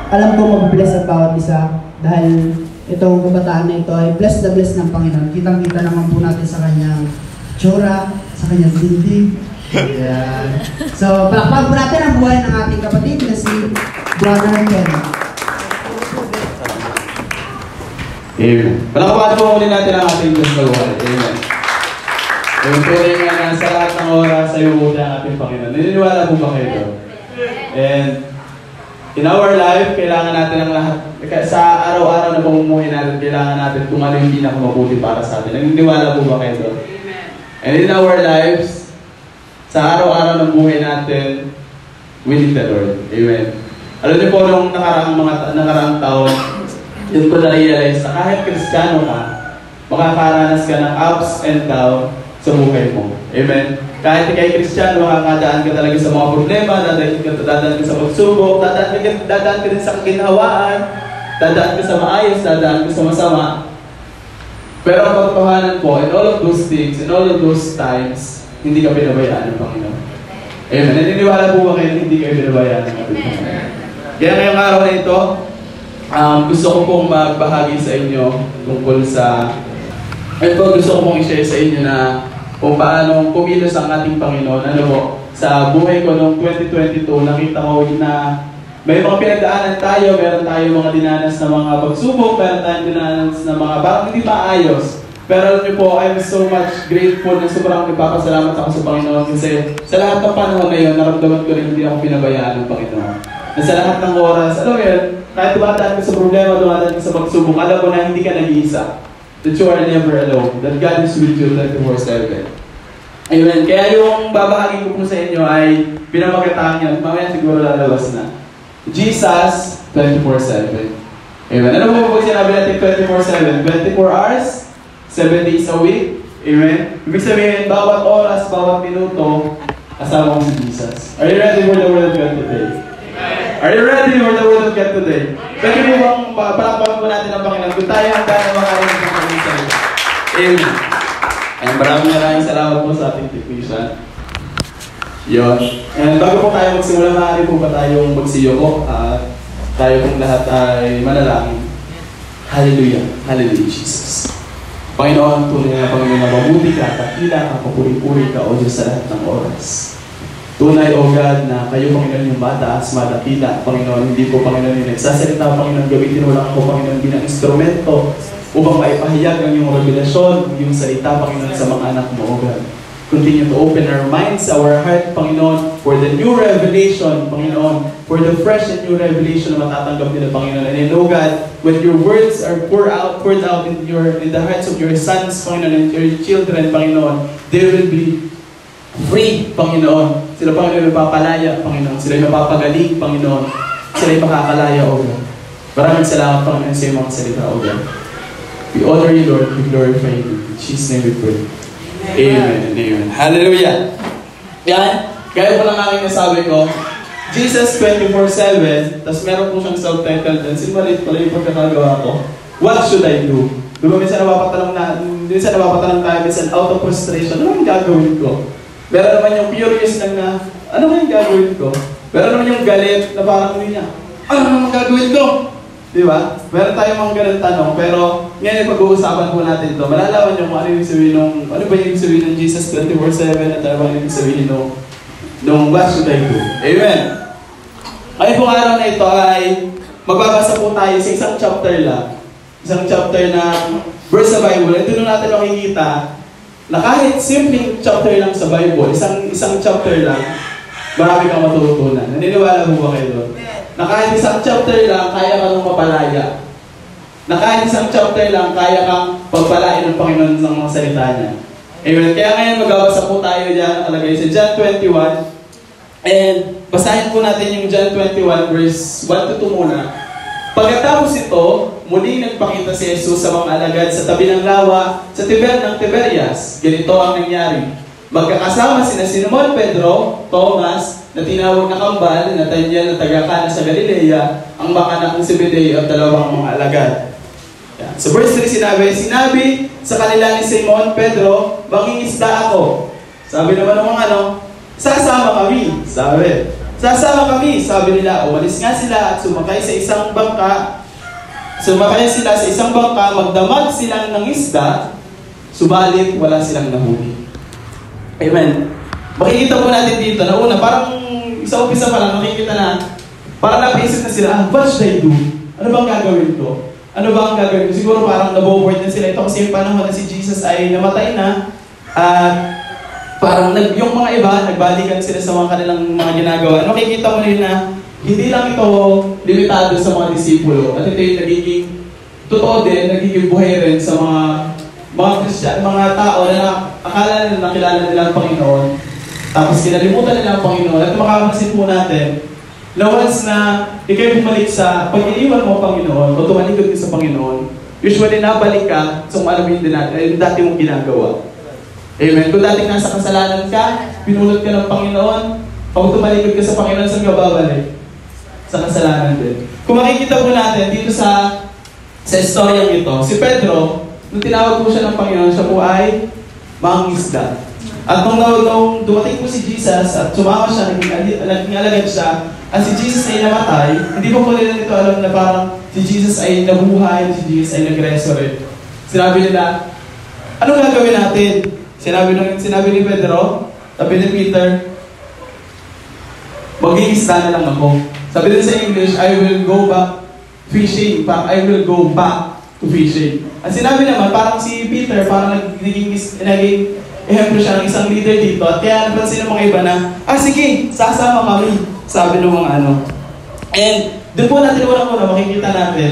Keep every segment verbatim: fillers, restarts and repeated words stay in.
alam ko mabibless ang bawat isa dahil itong kabataan na ito ay blessed na blessed ng Panginoon. Kitang-kita naman po natin sa kanyang tsura, sa kanyang dinding. Yeah. So, palakpakan po natin ang buhay ng ating kapatid na si Jann Kenneth. Amen. Palakpakan po muli natin ang ating Diyos na buhay. Amen. Yung tunay nga na sa lahat ng oras ay uuwi ang ating Panginoon. Naniniwala po ba kayo? And in our life, kailangan natin ang lahat. Sa araw-araw na pamumuhay natin, kailangan natin kung ano yung pinakamabuti para sa atin. Naniniwala po ba kayo? And in our lives, sa araw-araw ng buhay natin, we need the Lord. Amen. Alam niyo po, nung nakaraang mga nakaraang taon, yun ko na-realize na kahit Kristiyano ka, makakaranas ka ng ups and downs sa buhay mo. Amen. Kahit ikay Kristiyano, makakadaan ka talaga sa mga problema, dadaan ka, dadaan ka sa pagsubok, dadaan ka, dadaan ka din sa kaginhawaan, dadaan ka sa maayos, dadaan ka sa masama. Pero ang katotohanan po, in all of those things, in all of those times, hindi ka pinabayaan ng Panginoon. Amen. Naniniwala po ba kayo hindi kayo pinabayaan ng Panginoon? Kaya ngayong araw na ito, um, gusto ko pong magbahagi sa inyo tungkol sa ito, gusto ko pong i-share sa inyo na kung paano kumilos ang ating Panginoon. Ano po, sa buhay ko noong twenty twenty-two, nakita ko na may mga pinagdaanan tayo, meron tayo mga dinanas na mga pagsubok, meron tayong dinanas na mga parang hindi maayos. Pero alam niyo po, I'm so much grateful na sobrang nagpapasalamat ako sa Panginoon kasi sa lahat ng panahon na yun, naramdaman ko rin hindi ako pinabayaan ng Panginoon. Na sa lahat ng oras, alam mo yun, kahit dumadaan ka sa problema, dumadaan ka sa pagsubok, alam mo na hindi ka nag-iisa. That you are never alone. That God is with you twenty-four seven. Ayun, kaya yung babahagi ko po sa inyo ay pinamagatang yan. Mamaya siguro lalabas na. Jesus twenty-four seven. Amen. Ano po po sinabi natin twenty-four seven? twenty-four hours, seven days a week. Amen. Ibig sabihin, bawat oras, bawat minuto, kasama mo si Jesus. Are you ready for the word of God today? Are you ready for the word of God today? Pwede mo bang palakpakan po natin ang Panginoon kung tayo ang gano'n makaroon ng Panginoon? Amen. And maraming maraming salamat po sa ating technician. Yun. And bago po tayo magsimula, maaari po ba tayong magsiyoko? At uh, tayo pong lahat ay manalangin. Hallelujah. Hallelujah, Jesus. Panginoon, tunay na Panginoon na mabuti ka, takila ka, papuri-puri ka, o Diyos sa lahat ng oras. Tunay, O God, na kayo, Panginoon, yung mataas, madakila, Panginoon, hindi po, Panginoon, yung nagsasalita, Panginoon, gamitin mo lang ako, Panginoon, bilang instrumento upang maipahayag ang iyong revelasyon, yung salita, Panginoon, sa mga anak mo, O God. Continue to open our minds, our heart, Panginoon, for the new revelation, Panginoon, for the fresh and new revelation na matatanggap nila, Panginoon. And I know, God, when your words are poured out, poured out in, your, in the hearts of your sons, Panginoon, and your children, Panginoon, they will be free, Panginoon. Sila, Panginoon, mapapalaya, Panginoon. Sila mapapagaling, Panginoon. Sila makakalaya, O God. Maraming salamat, Panginoon, sa iyong mga salita, O God. We honor you, Lord. We glorify you. In Jesus' name we pray. Amen and amen. Hallelujah. Yan. Gaya po lang aking nasabi ko, Jesus twenty-four seven, tapos meron po siyang subtitle dyan. Sinumalit pala yung pagkakagawa ko. What should I do? Diba minsan napapatanong na, minsan napapatanong tayo, minsan out of frustration, ano yung gagawin ko? Meron naman yung curious lang na, ano yung gagawin ko? Meron naman yung galit na parang niya, ano naman gagawin ko? Diba? Meron tayong mga ganun tanong, pero ngayon pag-uusapan po natin ito. Malalaman nyo kung ano yung sabihin ng, ano ba yung sabihin ng Jesus twenty-four seven at ano ba yung sabihin ng, ng what should I do? Amen! Ay pong araw na ito ay magbabasa po tayo sa isang chapter lang. Isang chapter na verse sa Bible. Ito nung natin makikita na kahit simpleng chapter lang sa Bible, isang isang chapter lang, marami kang matututunan. Naniniwala mo ba kayo doon? Na kahit isang chapter lang, kaya kang mapalaya. Na kahit isang chapter lang, kaya kang pagpalain ng Panginoon ng mga salita niya. Amen. Kaya ngayon, magbabasa po tayo dyan, nakalagay sa John twenty-one. And basahin po natin yung John twenty-one, verse one to two muna. Pagkatapos ito, muli nagpakita si Jesus sa mga alagad sa tabi ng lawa, sa tiber ng Tiberias. Ganito ang nangyari. Magkakasama sina Simon Pedro, Thomas, na tinawag na kambal, Nathanael na taga-Cana sa Galilea, ang mga anak ng Zebedeo at dalawang mga alagad. Yan. So verse three sinabi, sinabi sa kanila ni Simon Pedro, mangingisda ako. Sabi naman ng mga ano, sasama kami. Sabi. Sasama kami, sabi nila. Umalis nga sila at sumakay sa isang bangka. Sumakay sila sa isang bangka, magdamag silang ng isda, subalit wala silang nahuli. Amen. Makikita po natin dito na una, parang sa umpisa pa lang, makikita na, parang napaisip na sila, ah, what should I do? Ano bang gagawin ko? Ano ba ang gagawin ko? Siguro parang naboboard na sila. Ito kasi yung panahon na si Jesus ay namatay na, at parang nag, yung mga iba, nagbalikan sila sa mga kanilang mga ginagawa. Makikita mo rin na hindi lang ito limitado sa mga disipulo. At ito yung nagiging, totoo din, nagiging buhay rin sa mga mga Christian, mga tao na akala nila nakilala nila ang Panginoon. Tapos kinalimutan nila ang Panginoon. At makakasin po natin na once na ikay bumalik sa pag-iniwan mo ang Panginoon o tumalikod ka sa Panginoon, usually nabalik ka sa kung alamin din natin yung dati mong ginagawa. Amen. Kung dating nasa kasalanan ka, pinulot ka ng Panginoon, pag tumalikod ka sa Panginoon, saan ka babalik? Sa kasalanan din. Kung makikita po natin dito sa sa istoryang ito, si Pedro, nung tinawag po siya ng Panginoon, siya po ay mangingisda. At nung, nung dumating po si Jesus at sumama siya, naging, naging alagad siya, at si Jesus ay namatay, hindi po po nila nito alam na parang si Jesus ay nabuhay, si Jesus ay nag-resurrect. Sinabi nila, anong gagawin natin? Sinabi, ng, sinabi ni Pedro, sabi ni Peter, mag-iisda na lang ako. Sabi din sa English, I will go back fishing. I will go back to fishing. At sinabi naman, parang si Peter, parang naging, naging ehemplo siya ng isang leader dito. At kaya napansin ng mga iba na, ah sige, sasama kami. Sabi ng mga ano. And doon po natin unang-una makikita natin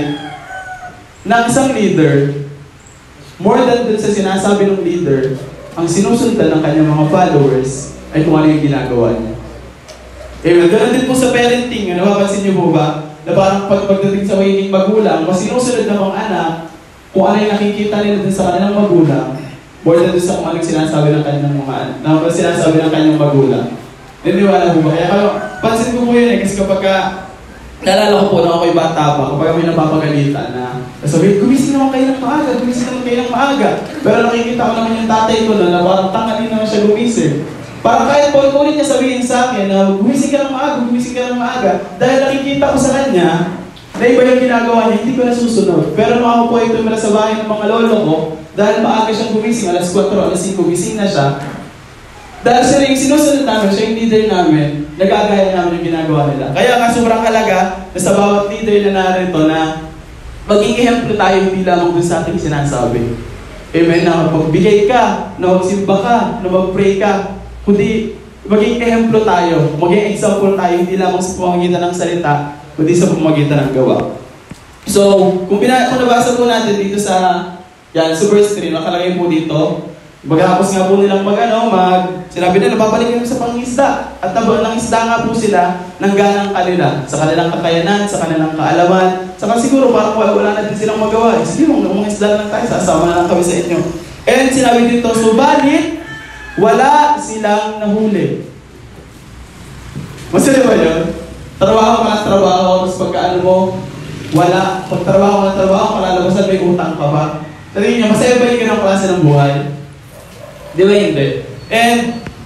na isang leader, more than dun sa sinasabi ng leader, ang sinusundan ng kanyang mga followers ay kung ano yung ginagawa niya. Amen. Ganun din po sa parenting. Ano, napapansin niyo po ba? Na parang pag pagdating sa magiging magulang, mas sinusunod ng mga anak kung ano yung nakikita nila din sa kanilang magulang, more than sa kung ano yung sinasabi ng kanilang mga anak, na sinasabi ng kanyang magulang. Niniwala po ba? Kaya kaya, pansin ko po yun eh, kasi kapag ka, naalala ko po na ako'y bata pa, kapag may napapagalitan na, sabi, gumising naman kayo ng maaga, gumising naman kayo ng maaga. Pero nakikita ko naman yung tatay ko na, na parang tangalin naman siya gumising. Parang kahit paulit-ulit niya sabihin sa akin na gumising ka ng maaga, gumising ka ng maaga, dahil nakikita ko sa kanya na iba yung ginagawa niya, hindi ko nasusunod. Pero nung ako po ay tumira sa bahay ng mga lolo ko, dahil maaga siyang gumising, alas kwatro, alas singko, gising na siya. Dahil siya yung sinusunod namin, siya yung leader namin, nagagaya namin yung ginagawa nila. Kaya nga sobrang halaga na sa bawat leader na narito na maging ehemplo tayo hindi lamang dun sa ating sinasabi. Amen, na magbigay ka, na magsimba ka, na mag-pray ka, kundi maging ehemplo tayo, maging example tayo, hindi lamang sa pamamagitan ng salita, kundi sa pamamagitan ng gawa. So, kung, pina, kung nabasa po natin dito sa, yan, super screen, nakalagay po dito, pagkatapos nga po nilang mag, ano, mag, sinabi nila, babalik kami sa pangisda. At tabang ng isda nga po sila, ng ganang kanila, sa kanilang kakayanan, sa kanilang kaalaman, saka siguro parang wala, wala na din silang magawa. Eh, sige, mga isda lang tayo, sasama na lang kami sa inyo. And sinabi dito, subalit, wala silang nahuli. Masaya ba yun? Trabaho ka ng trabaho, tapos pagkaano mo, wala. Pag trabaho ka ng trabaho, kalalabasan may utang ka ba? Sabihin niyo, masaya ba yung ganang klase ng buhay? Di ba hindi? And,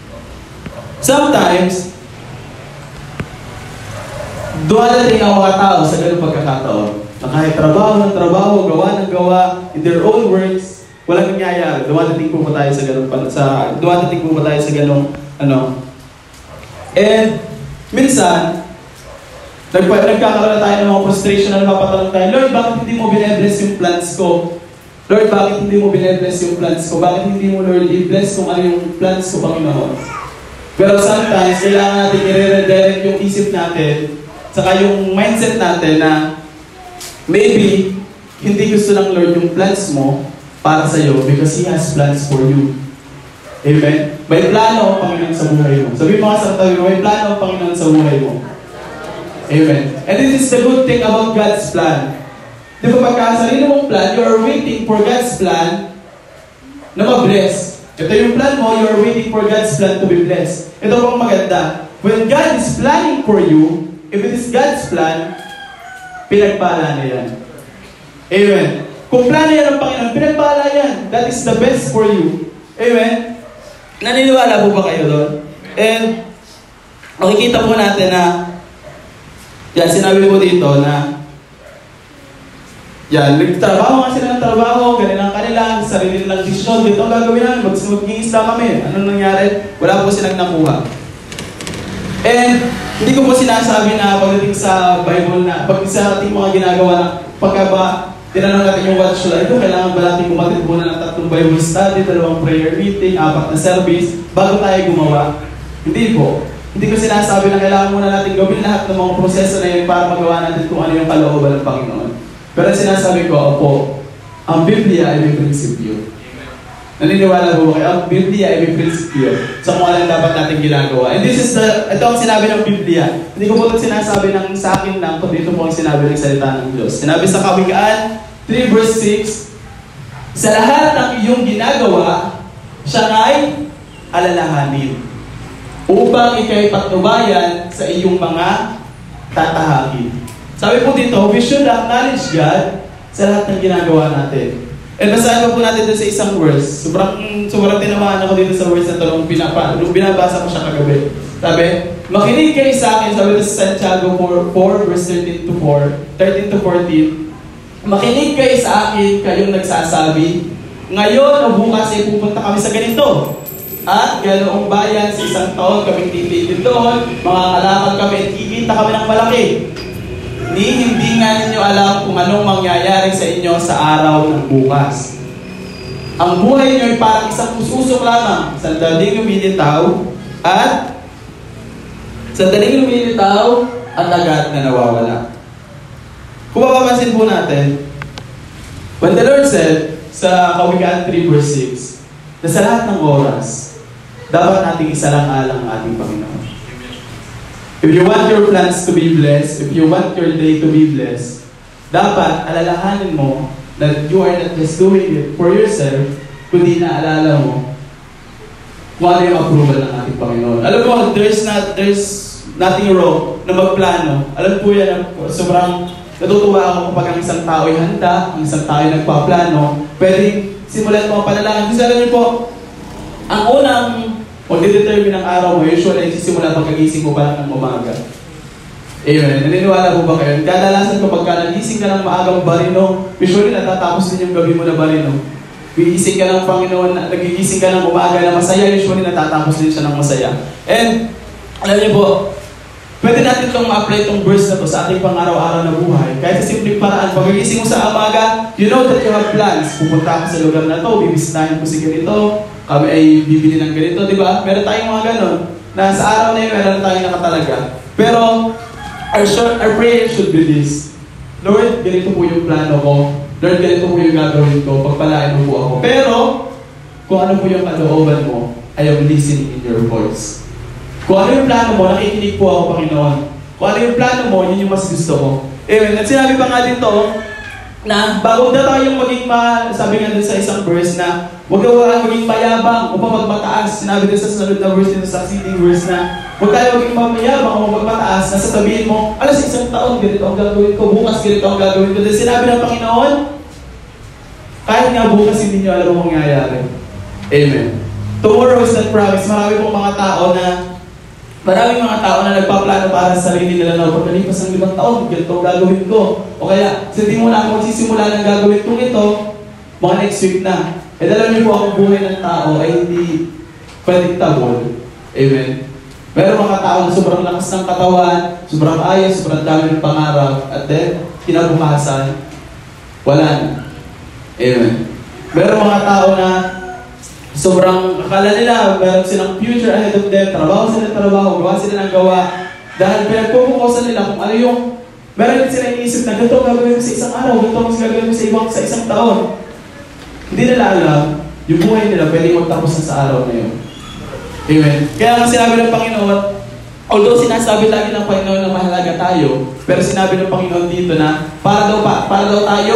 sometimes, dumadating ang mga tao sa ganung pagkakataon na kahit trabaho ng trabaho, gawa ng gawa, in their own words, walang nangyayari. Dumadating po ba tayo sa ganung, sa, dumadating po ba tayo sa ganung, ano. And, minsan, nagpa, nagkakaroon na tayo ng mga frustration na napapatanong tayo, Lord, bakit hindi mo bine-bless yung plans ko? Lord, bakit hindi mo bine-bless yung plans ko? Bakit hindi mo, Lord, i-bless kung ano yung plans ko, Panginoon? Pero sometimes, kailangan natin i-redirect yung isip natin, saka yung mindset natin na maybe, hindi gusto ng Lord yung plans mo para sa'yo because He has plans for you. Amen? May plano ang Panginoon sa buhay mo. Sabi mo nga sa katabi mo, may plano ang Panginoon sa buhay mo. Amen? And this is the good thing about God's plan. Di ba pagka sarili mong plan, you are waiting for God's plan na ma-bless. Ito yung plan mo, you are waiting for God's plan to be blessed. Ito pang maganda. When God is planning for you, if it is God's plan, pinagpala na yan. Amen. Kung plano yan ng Panginoon, pinagpala yan. That is the best for you. Amen. Naniniwala po ba kayo doon? And makikita po natin na, yan, sinabi po dito na, yan, nagtrabaho nga sila ng trabaho, ganun ang kanila, sarili nilang desisyon, dito ang gagawin namin, mag-isla kami. Anong nangyari? Wala po silang nakuha. And, hindi ko po sinasabi na pagdating sa Bible na, pag sa ating mga ginagawa na, pagka ba, tinanong natin yung watch live, kailangan ba natin kumatid muna ng tatlong Bible study, dalawang prayer meeting, apat na service, bago tayo gumawa? Hindi po. Hindi ko sinasabi na kailangan muna natin gawin lahat ng mga proseso na yun para magawa natin kung ano yung kalooban ng Panginoon. Pero sinasabi ko, opo, ang Biblia ay may prinsipyo. Naniniwala po kayo, ang Biblia ay may prinsipyo sa kung ano dapat natin ginagawa. And this is the, ito ang sinabi ng Biblia. Hindi ko po ito sinasabi ng sa akin lang, kundi ito po ang sinabi ng salita ng Diyos. Sinabi sa Kawikaan three verse six, sa lahat ng iyong ginagawa, siya ay alalahanin, upang ikay patnubayan sa iyong mga tatahakin. Sabi po dito, we should acknowledge God sa lahat ng ginagawa natin. And basahin po natin doon sa isang verse. Sobrang, sobrang tinamaan ako dito sa verse na ito nung, pinapa, nung binabasa ko siya kagabi. Sabi, makinig kayo sa akin, sabi ito sa Santiago four, verse thirteen to fourteen. Makinig kayo sa akin, kayong nagsasabi, ngayon o bukas ay pupunta kami sa ganito. At ganoong bayan sa isang taon kaming titigil doon, mga kalakal kami at kikita kami ng malaki. Ni hindi nga ninyo alam kung anong mangyayari sa inyo sa araw ng bukas. Ang buhay niyo ay parang isang ususok lamang, sandaling lumilitaw at sandaling lumilitaw at agad na nawawala. Kung mapapansin po natin, when the Lord said sa Kawikaan three verse six, na sa lahat ng oras, dapat nating isalang-alang ang ating Panginoon. If you want your plans to be blessed, if you want your day to be blessed, dapat alalahanin mo that you are not just doing it for yourself, kundi naalala mo kung ano yung approval ng ating Panginoon. Alam mo, there's not, there's nothing wrong na magplano. Alam po yan, sobrang natutuwa ako kapag ang isang tao ay handa, ang isang tao ay nagpaplano, pwedeng simulan mo ang panalangin. Kasi alam niyo po, ang unang mag-determine ang araw mo, usually nagsisimula pagkagising mo pa lang ng umaga. Amen. Naniniwala po ba kayo? Kadalasan kapag ka nagising ka ng maagang barino, usually natatapos din yung gabi mo na barino. Gigising ka ng Panginoon, nagigising ka ng umaga na masaya, usually natatapos din siya ng masaya. And, alam niyo po, pwede natin itong ma-apply itong verse na to sa ating pang-araw-araw na buhay. Kahit sa simpleng paraan, pag gigising mo sa umaga, you know that you have plans. Pupunta ako sa lugar na to, bibisitahin ko si ganito, kami ay bibili ng ganito, di ba? Meron tayong mga ganon, na sa araw na yun, meron tayong nakatalaga. Pero, our, short, our prayer should be this. Lord, ganito po yung plano ko. Lord, ganito po yung gagawin ko. Pagpalain mo po ako. Pero, kung ano po yung kalooban mo, I am listening in your voice. Kung ano yung plano mo, nakikinig po ako, Panginoon. Kung ano yung plano mo, yun yung mas gusto ko. Amen. At sinabi pa nga dito, na bago na tayong maging ma, sabi nga dun sa isang verse na huwag ka maging mayabang o pamagmataas. Sinabi dun sa sunod na verse, dun sa succeeding verse na huwag tayo maging mayabang o pamagmataas na sasabihin mo, alas isang taon, ganito ang gagawin ko, bukas ganito ang gagawin ko. Dahil sinabi ng Panginoon, kahit nga bukas hindi nyo alam ang mangyayari. Amen. Tomorrow is not promise. Marami pong mga tao na Maraming mga tao na nagpaplano para sa sarili nila na pagkalipas ng limang taon, ganito ang gagawin ko. O kaya, sa di mo na ako magsisimula ng gagawin kong ito, mga next week na. E alam niyo po, ang buhay ng tao ay hindi predictable. Amen. Pero mga tao na sobrang lakas ng katawan, sobrang ayos, sobrang dami ng pangarap, at then, kinabukasan, wala na. Amen. Pero mga tao na sobrang akala nila, meron silang future ahead of them, trabaho sila ng trabaho, gawa sila ng gawa. Dahil pinagpupukosan nila kung ano yung, meron din sila iniisip na ganito gagawin ko sa isang araw, ganito mas gagawin ko sa ibang sa isang taon. Hindi nila alam, yung buhay nila pwedeng magtapos na sa araw na yun. Amen. Kaya nga sinabi ng Panginoon, although sinasabi lagi ng Panginoon na mahalaga tayo, pero sinabi ng Panginoon dito na para daw, pa, para daw tayo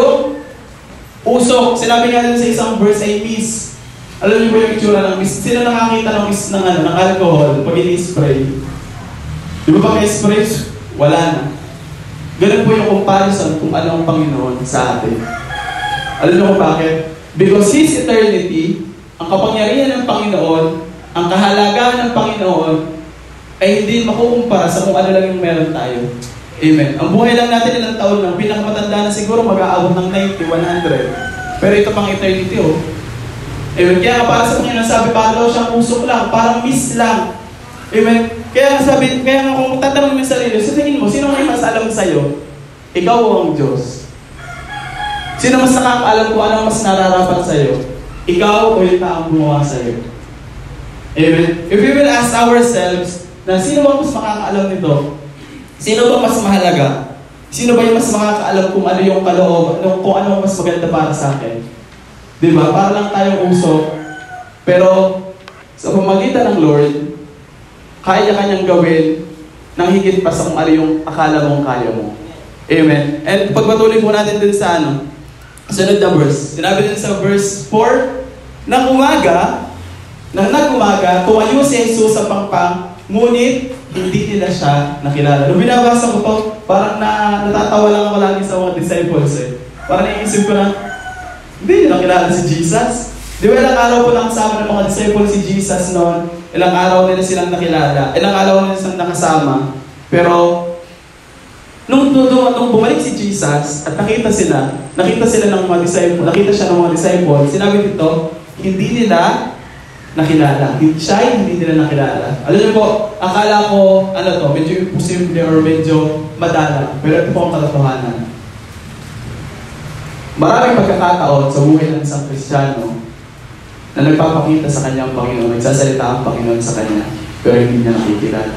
usok. Sinabi nga din sa isang verse ay miss. Alam niyo ba yung itsura ng miss? Sino nakakita ng miss ng, ano, ng alcohol pag ini-spray? Di ba pag i-spray, wala na. Ganun po yung comparison kung ano ang Panginoon sa atin. Alam niyo kung bakit? Because His eternity, ang kapangyarihan ng Panginoon, ang kahalagahan ng Panginoon, ay hindi makukumpara sa kung ano lang yung meron tayo. Amen. Ang buhay lang natin ilang taon lang, pinakamatanda na siguro mag-aabot ng ninety, one hundred. Pero ito pang eternity, oh. Amen. Kaya para sa Panginoon, sabi, para daw siyang usok lang, parang miss lang. Amen. Kaya sabi, kaya kung tatanungin mo yung sarili, sa tingin mo, sino may mas alam sa'yo? Ikaw o ang Diyos? Sino mas nakakaalam kung ano mas nararapat sa'yo? Ikaw o yung taong gumawa sa'yo? Amen. If we will ask ourselves, na sino ba mas makakaalam nito? Sino ba mas mahalaga? Sino ba yung mas makakaalam kung ano yung kaloob, kung ano mas maganda para sa akin? Diba? Para lang tayong usok. Pero sa pamagitan ng Lord, kaya kanyang gawin ng higit pa sa kung ano yung akala mong kaya mo. Amen. And pagpatuloy po natin din sa ano, sunod na verse. Sinabi din sa verse four, nang umaga, nang nag-umaga, tumayo si Jesus sa pangpang, ngunit hindi nila siya nakilala. Nung binabasa ko to, parang na, natatawa lang ako lagi sa mga disciples eh. Parang naisip ko na, hindi nila nakilala si Jesus. Di ba ilang araw po lang kasama ng mga disciples si Jesus noon, ilang araw nila silang nakilala, ilang araw nila silang nakasama. Pero, nung, nung, nung bumalik si Jesus at nakita sila, nakita sila ng mga disciples, nakita siya ng mga disciples, sinabi dito, hindi nila nakilala. Siya hindi nila nakilala. Alam niyo po, akala ko, ano to, medyo imposible or medyo madala. Pero ito po ang katotohanan. Maraming pagkakataon sa buhay ng isang Kristiyano na nagpapakita sa kanyang Panginoon, nagsasalita ang Panginoon sa kanya, pero hindi niya nakikilala.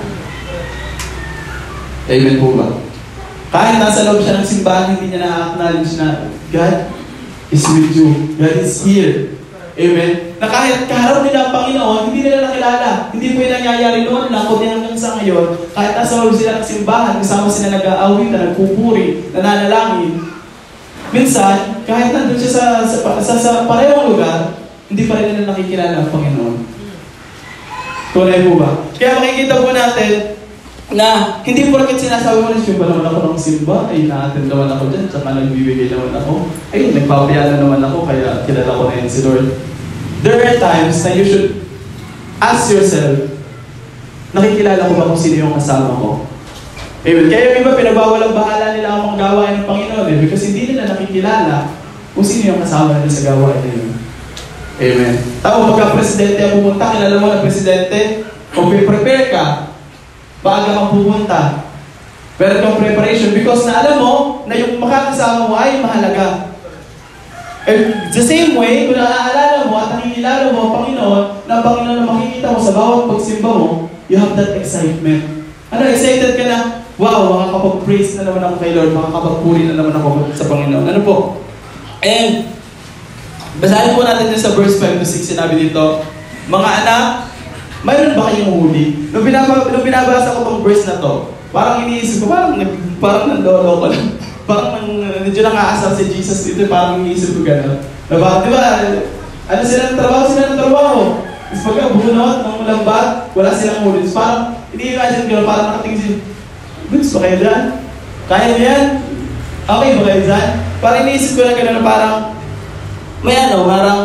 Amen po ba? Kahit nasa loob siya ng simbahan, hindi niya na-acknowledge na God is with you. God is here. Amen? Na kahit kaharap nila ang Panginoon, hindi nila nakilala. Hindi po yung nangyayari noon lang, kundi hanggang sa ngayon. Kahit nasa loob sila ng simbahan, kasama sila nag-aawit, nagpupuri, nananalangin. Minsan, kahit nandun siya sa, sa, sa, sa parehong lugar, hindi pa rin nila nakikilala ang Panginoon. Tunay po ba? Kaya makikita po natin na hindi po rin sinasabi mo na siya ba naman ako ng simba, ay na-attend naman ako dyan, tsaka nagbibigay naman ako, ay nagpapayala naman ako, kaya kilala ko na yun si Lord. There are times na you should ask yourself, nakikilala ko ba kung sino yung kasama ko? Amen. Kaya yung iba, pinagbawalang bahala nila ang mga gawain ng Panginoon eh, because hindi nila nakikilala kung sino yung kasama nila sa gawain na yun. Amen. Tao, pagka-presidente ang pupunta, kilala mo na presidente, kung prepare ka, baga kang pupunta. Pero itong preparation, because na alam mo na yung makakasama mo ay mahalaga. And the same way, kung naaalala mo at nakikilala mo ang Panginoon, na ang Panginoon na makikita mo sa bawat pagsimba mo, you have that excitement. Ano, excited ka na, wow, makakapag-praise na naman ako kay Lord, makakapag-puri na naman ako sa Panginoon. Ano po? And, basahin po natin din sa verse five to six, sinabi dito, mga anak, mayroon ba kayong huli? Nung, binaba, nung binabasa ko tong verse na to, parang iniisip ko, parang, parang nandolo ko lang. Parang medyo nang-aasar si Jesus dito, parang iniisip ko gano'n. Diba? Diba? Ano sila ng trabaho? Sila ng trabaho. Tapos pagka bunot, ng lambat, wala silang huli. Parang, ini-imagine ko, parang nakatingin siya, Buds, ba kayo dyan? Kaya niyo yan? Okay ba kayo dyan? Parang iniisip ko na gano'n, parang, may ano, parang,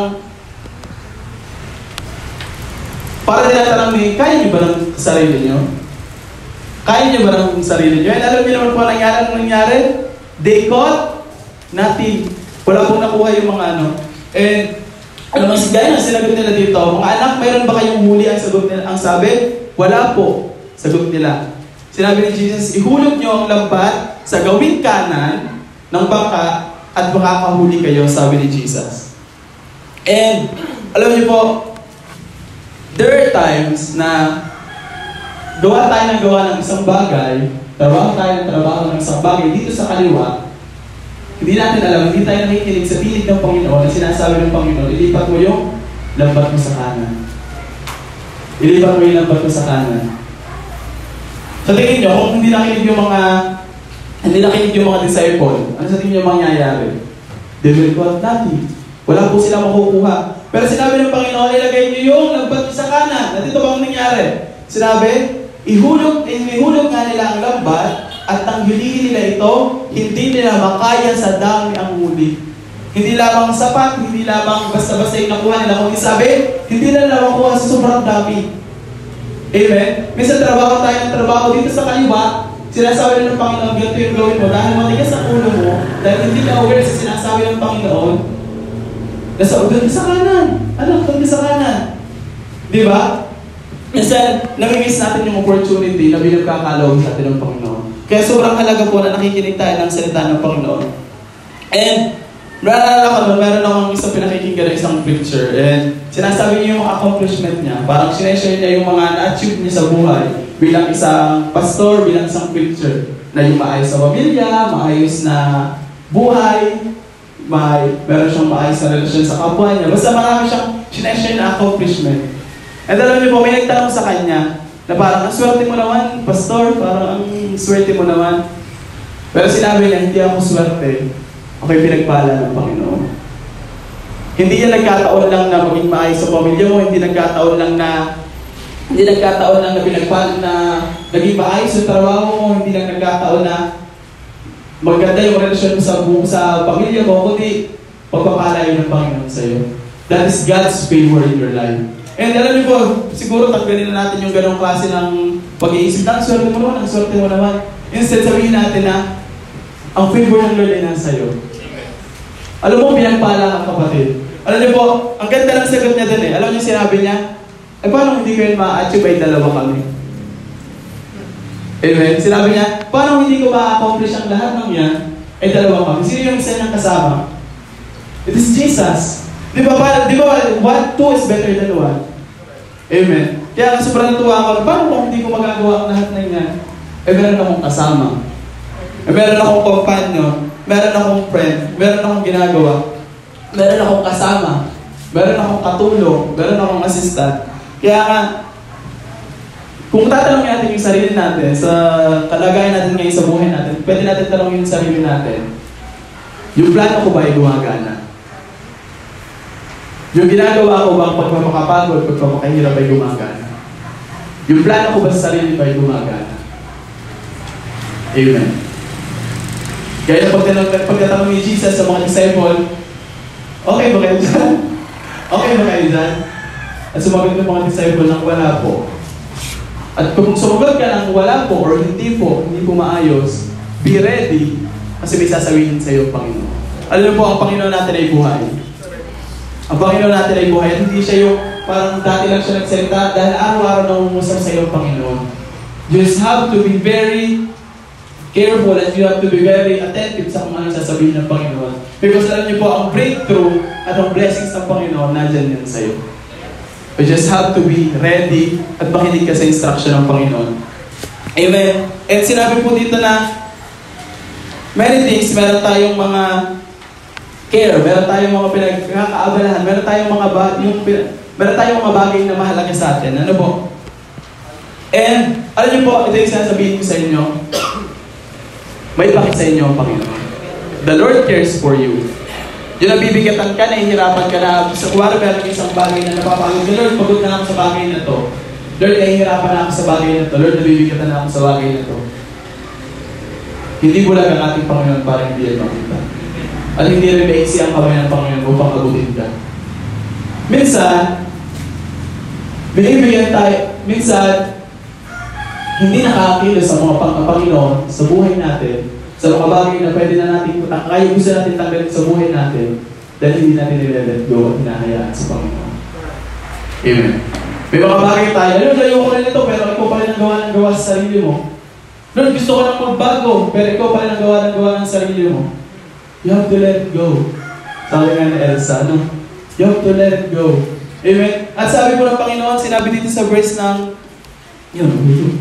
parang tinatanong ni, kaya niyo ba ng sarili niyo? Kaya niyo ba ng sarili niyo? And alam niyo naman po nangyari, ang nangyari? They caught nothing. Wala pong nakuha yung mga ano. And, alam mo, gaya na sinagot nila dito, mga anak, mayroon ba kayong huli? Ang sagot nila, ang sabi, wala po. Sagot nila. Sinabi ni Jesus, ihulog niyo ang lambat sa gawing kanan ng baka at makakahuli kayo, sabi ni Jesus. And, alam niyo po, there are times na gawa tayo ng gawa ng isang bagay, trabaho tayo ng trabaho ng isang bagay dito sa kaliwa, hindi natin alam, hindi tayo nakikinig sa pilit ng Panginoon na sinasabi ng Panginoon, ilipat mo yung lambat mo sa kanan. Ilipat mo yung lambat mo sa kanan. Sa tingin nyo, kung hindi nakinig yung mga hindi nakinig yung mga disciple, ano sa tingin nyo mangyayari? They will go out nothing. Wala po sila makukuha. Pero sinabi ng Panginoon, ilagay nyo yung lambat mo sa kanan. At ito bang nangyari? Sinabi, ihulog, ihulog nga nila ang lambat at nang hulihin nila ito, hindi nila makaya sa dami ang huli. Hindi lamang sapat, hindi lamang basta-basta yung nakuha nila. Kung isabi, hindi nila makuha sa sobrang dami. Amen? Minsan trabaho tayo ng trabaho dito sa kaliwa, sinasabi ng Panginoon, ganito yung gawin mo dahil matigas ang ulo mo, dahil hindi ka aware sa sinasabi ng Panginoon, nasa doon sa kanan. Ano? Doon sa kanan. Di ba? Minsan, namimiss natin yung opportunity na binagkakalawin sa atin ng Panginoon. Kaya sobrang halaga po na nakikinig tayo ng salita ng Panginoon. And, naalala ko nun, meron akong isang pinakikinggan ng isang preacher. And, sinasabi niya yung accomplishment niya. Parang sineshare niya yung mga na-achieve niya sa buhay bilang isang pastor, bilang isang preacher. Na yung maayos sa pamilya, maayos na buhay, may, meron siyang maayos na relasyon sa kapwa niya. Basta marami siyang sineshare na accomplishment. And alam niyo po, may nagtanong sa kanya na parang, ang swerte mo naman, pastor, parang ang swerte mo naman. Pero sinabi niya, hindi ako swerte. Ako'y pinagpala ng Panginoon. Hindi yan nagkataon lang na maging maayos sa pamilya mo, hindi nagkataon lang na hindi nagkataon lang na pinagpala na naging maayos sa trabaho mo, hindi lang nagkataon na maganda yung relasyon mo sa buong sa pamilya mo, kundi pagpapala yun ng Panginoon sa iyo. That is God's favor in your life. And alam niyo po, siguro tanggalin na natin yung ganong klase ng pag-iisip. Ang swerte mo naman, ang swerte mo naman. Instead, sabihin natin na ang favor ng Lord ay nasa iyo. Alam mo, pinagpala ang kapatid. Alam niyo po, ang ganda ng sagot niya din eh. Alam niyo, sinabi niya, eh paano hindi ko yun ma-achieve ay dalawa kami? Amen? Sinabi niya, paano hindi ko ma-accomplish ang lahat ng yan ay dalawa kami? Sino yung isa niyang kasama? It is Jesus. Di ba, pa, di ba, one, two is better than one? Amen. Kaya nga sobrang natuwa ako, paano kung hindi ko magagawa ang lahat ng yan? Eh, meron akong kasama. Eh, meron akong companion. Meron akong friend. Meron akong ginagawa. Meron akong kasama. Meron akong katulong. Meron akong assistant. Kaya nga, kung tatanungin natin yung sarili natin sa kalagayan natin ngayon sa buhay natin, pwede natin tanongin yung sarili natin, yung plano ko ba ay gumagana? Yung ginagawa ko ba ang pagpapakapagod, pagpapakahirap ay gumagana? Yung plano ko ba sa sarili ba ay gumagana? Amen. Kaya pagkatanong ni Jesus sa mga disciple, okay ba kayo dyan? Okay ba kayo dyan? At sumagot ng mga disciple ng wala po. At kung sumagot ka ng wala po or hindi po, hindi po maayos, be ready kasi may sasabihin sa iyo, Panginoon. Alam po, ang Panginoon natin ay buhay. Ang Panginoon natin ay buhay. At hindi siya yung parang dati lang siya nagsalita dahil araw-araw na umusap sa iyo, Panginoon. You just have to be very careful and you have to be very attentive sa kung anong sasabihin ng Panginoon. Because alam niyo po, ang breakthrough at ang blessings ng Panginoon, nandyan yan sa iyo. You just have to be ready at makinig ka sa instruction ng Panginoon. Amen. And sinabi po dito na many things, meron tayong mga care, meron tayong mga pinagkakaabalahan, meron tayong mga ba yung meron tayong mga bagay na mahalaga sa atin. Ano po? And alam niyo po, ito yung sinasabihin ko sa inyo. May pakit sa inyo ang Panginoon. The Lord cares for you. Yung nabibigatan ka, nahihirapan ka na, sa kuwari meron isang bagay na napapagod ka, Lord, pagod na ako sa bagay na to. Lord, nahihirapan na ako sa bagay na to. Lord, nabibigatan na ako sa bagay na to. Hindi bulag ang ating Panginoon para hindi yan makita. At hindi rin maiksi ang kamay ng Panginoon upang abutin ka. Minsan, binibigyan tayo, minsan, hindi nakakakilos sa mga Panginoon sa buhay natin, sa mga bagay na pwede na natin, kaya gusto natin tanggalin sa buhay natin, dahil hindi natin nile-let go at hinahayaan sa Panginoon. Amen. May mga bagay tayo, Lord, layo ko rin ito, pero ikaw pa rin ang gawa ng gawa sa sarili mo. Lord, gusto ko nang magbago, pero ikaw pa rin ang gawa ng gawa ng sarili mo. You have to let it go. Sabi nga ni Elsa, no? You have to let it go. Amen? At sabi po ng Panginoon, sinabi dito sa verse ng, yun, yun.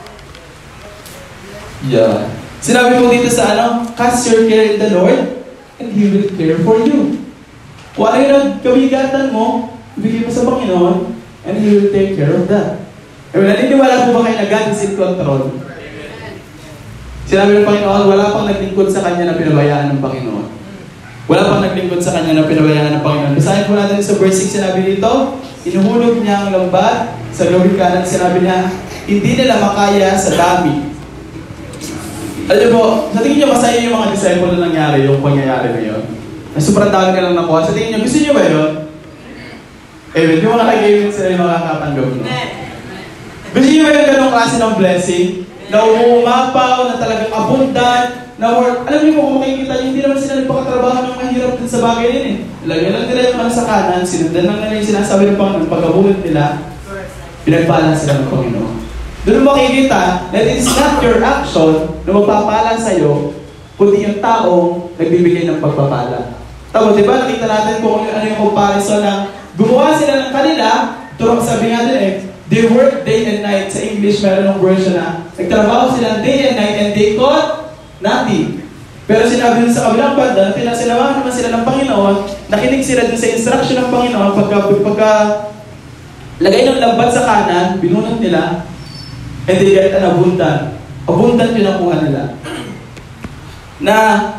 Yeah. Sinabi po dito sa ano, cast your care in the Lord, and He will care for you. Kung ano yung kabigatan mo, bigay mo sa Panginoon, and He will take care of that. Amen? Naniniwala po ba kayo na God is in control? Sinabi ng Panginoon, wala pang naglingkod sa Kanya na pinabayaan ng Panginoon. Wala pang naglingkod sa Kanya na pinabayaan ng Panginoon. Basahin po natin sa verse six, sinabi dito, inuhulog niya ang lambat sa gawin kanan, sinabi niya, hindi nila makaya sa dami. Alam niyo po, sa tingin niyo masaya yung mga disciple na nangyari, yung pangyayari na yun. Ay, sobrang dami ka lang nakuha. Sa tingin niyo, gusto niyo ba yun? Eh, di mo nakagayon sila yung makakatanggap, no? Gusto niyo ba yung ganong klase ng blessing? Na umumapaw, na talagang abundant, na work. Alam niyo po kung makikita niyo, hindi naman sila nagpakatrabaho ng mahirap din sa bagay yun eh. Lagyan lang nila yung mga sa kanan, sinundan lang nila yung sinasabi ng Panginoon, pagkabulot nila, pinagpala sila ng Panginoon. Doon makikita that it is not your action na magpapala sa'yo, kundi yung taong nagbibigay ng pagpapala. Tama, di ba? Nakita natin kung ano yung comparison na gumawa sila ng kanila, turang sabi nga din eh, they work day and night. Sa English, meron ng version na nagtrabaho sila day and night and they caught nothing. Pero sinabi nila sa kabilang banda, tinasinawahan naman sila ng Panginoon, nakinig sila dun sa instruction ng Panginoon, pagka, pagka lagay ng lambat sa kanan, binunot nila, and they get an abundant. Abundant yun ang kuha nila. Na,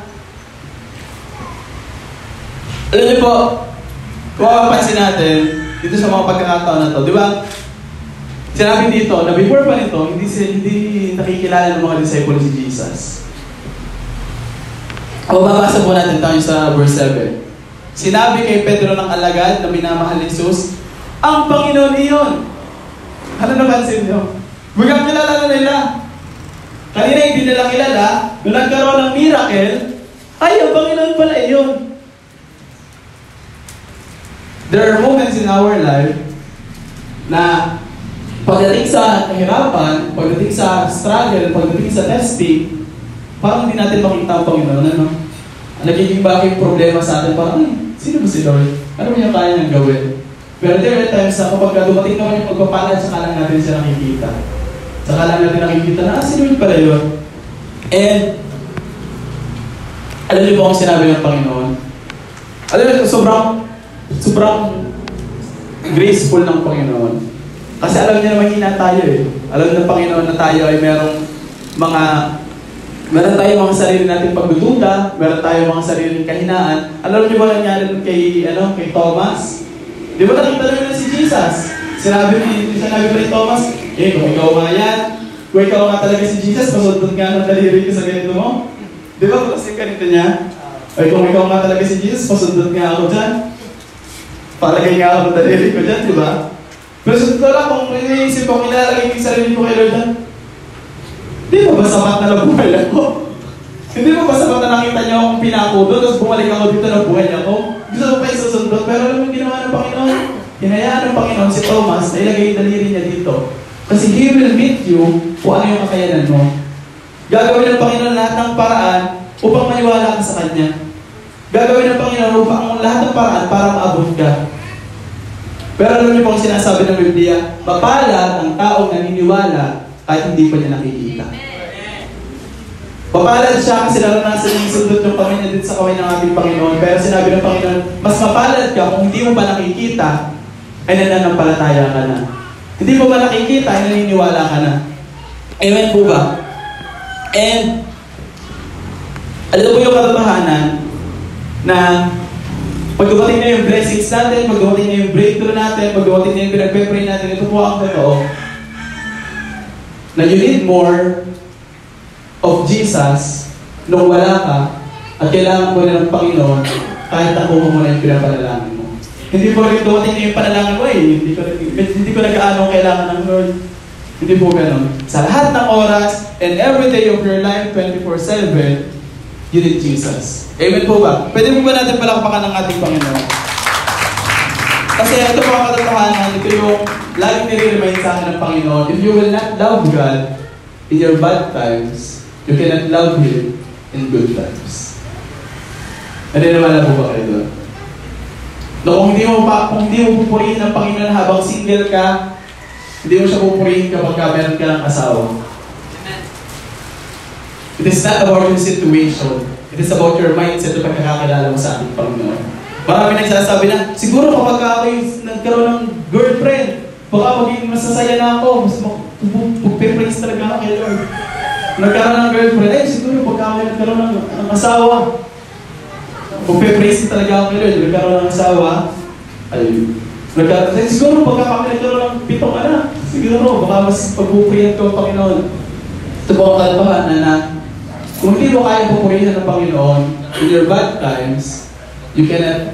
alam niyo po, kung mapapansin natin, dito sa mga pagkakataon na to, di ba? Sinabi dito, na before pa nito, hindi, hindi nakikilala ng mga disciples si Jesus. O babasa po natin tayo sa verse seven. Sinabi kay Pedro ng alagad na minamahal ni Jesus, ang Panginoon iyon. Ano napansin niyo? Bagang kilala na nila. Kanina hindi nila kilala, nung nagkaroon ng miracle, ay, ang Panginoon pala iyon. There are moments in our life na pagdating sa kahirapan, pagdating sa struggle, pagdating sa testing, parang hindi natin makita ang Panginoon. Ano? Nagiging bakit problema sa atin, parang, ay, sino ba si Lord? Ano ba yung kaya niyang gawin? Pero there are times na kapag dumating naman yung pagpapalad, saka lang natin siya nakikita. Saka lang natin nakikita na, ah, si Lord pala yun. And, alam niyo po kung sinabi ng Panginoon? Alam niyo, sobrang, sobrang graceful ng Panginoon. Kasi alam niya na mahina tayo eh. Alam ng Panginoon na tayo ay merong mga, meron tayo mga sarili natin pagdududa, meron tayo mga sarili kahinaan. Alam niyo ba nangyari kay, ano, kay Thomas? Di ba nakita naman si Jesus? Sinabi ni, sinabi ni Thomas, eh, kung ikaw nga yan, kung ikaw nga talaga si Jesus, masundot nga ng daliri ko sa ganito mo. Di ba kasi ganito niya? Ay, kung ikaw nga talaga si Jesus, masundot nga ako dyan. Palagay nga ako ng daliri ko dyan, di ba? Pero sa totoo lang, kung iniisip ko, nilalagay ko yung sarili ko kay Lord dyan, hindi mo ba sapat na nabuhay ako? Hindi mo ba sapat na nakita niyo akong pinako doon, tapos bumalik ako dito na buhay ako? Gusto ko pa isusundot, pero alam mo yung ginawa ng Panginoon? Hinayaan ng Panginoon si Thomas na ilagay yung daliri niya dito. Kasi He will meet you kung ano yung kakayanan mo. Gagawin ng Panginoon lahat ng paraan upang maniwala ka sa Kanya. Gagawin ng Panginoon upang lahat ng paraan para maabot ka. Pero alam niyo po ang sinasabi ng Biblia, mapalad ang taong naniniwala kahit hindi pa niya nakikita. Mapalad siya kasi naranasan niya yung sundot ng kamay niya dito sa kamay ng ating Panginoon. Pero sinabi ng Panginoon, mas mapalad ka kung hindi mo pa nakikita, ay nananampalataya ka na. Hindi mo ba nakikita, ay naniniwala ka na. Amen po ba? And, alam po yung katotohanan na pag dumating na yung blessings natin, pag dumating na yung breakthrough natin, pag dumating na yung pinagpe-pray natin, ito po ang totoo. Na you need more of Jesus nung wala ka at kailangan mo na ng Panginoon kahit nakuha mo na yung pinapanalangin mo. Hindi po rin dumating na yung panalangin mo eh. Hindi ko, hindi ko nag-aano kailangan ng Lord. Hindi po ganun. Sa lahat ng oras and every day of your life, twenty-four seven, you need Jesus. Amen po ba? Pwede mo ba natin palakpakan ng ating Panginoon? Kasi ito po ang katotohanan, ito yung laging nire-remind sa akin ng Panginoon. If you will not love God in your bad times, you cannot love Him in good times. Naniniwala po ba kayo doon? No, kung hindi mo pa, kung hindi mo pupurihin ng Panginoon habang single ka, hindi mo siya pupurihin kapag meron ka ng asawa. It is not about your situation. It is about your mindset na pagkakakilala mo sa ating Panginoon. Marami nagsasabi na, siguro kapag ako nagkaroon ng girlfriend, baka maging masasaya na ako, mas mag-praise talaga ako kay Lord. Nagkaroon ng girlfriend, eh siguro pagka ako nagkaroon ng, ng asawa, mag-praise talaga ako kay Lord. Nagkaroon ng asawa, ay, nagkaroon, eh, siguro pagka kami nagkaroon ng pitong anak, siguro baka mas pagpupurihan ko ang Panginoon. Ito po ang katotohanan na kung hindi mo kaya pupurihan ng Panginoon in your bad times, you cannot